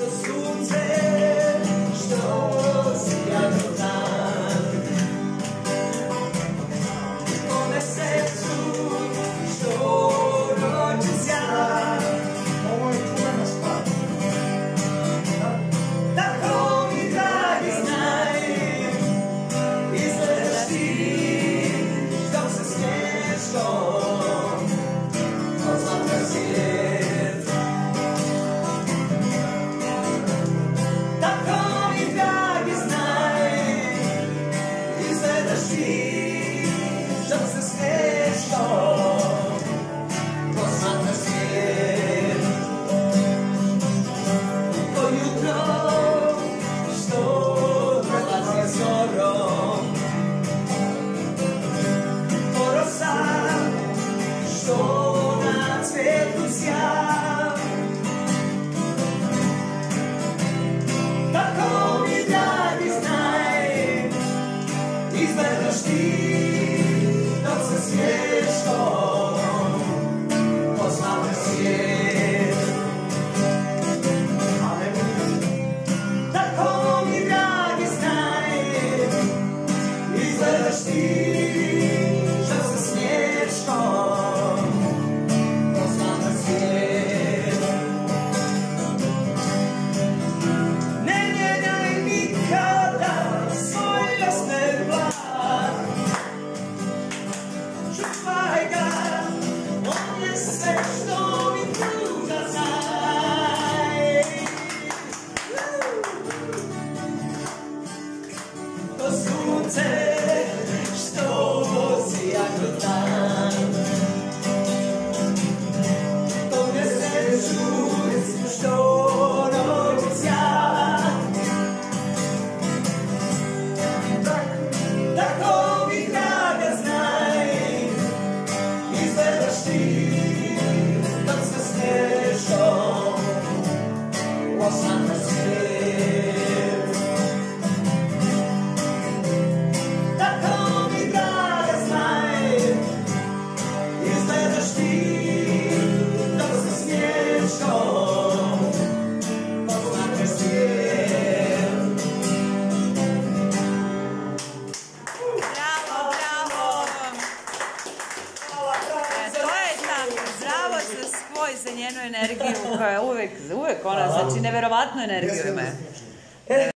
Izgledaš ti dok se smiješ tom, posmatra svijet. Tako mi dragi znaj, izgledaš ti dok se smiješ tom, posmatra svijet. Ne mijenjaj nikada svoj jasne glas. Čuvaj ga, on je sve što mi pruža znaj. To sunce što sija kroz dan, to mjesec žut što noći sja. Tako mi draga znaj, izgledaš ti dok se smiješ osmatra svijet. Tako mi draga znaj, izgledaš ti dok se smiješ osmatra svijet. Bravo, bravo! To je tako, bravo za Skvoj, za njenu energiju koja je uvek ona, znači neverovatnu energiju ima.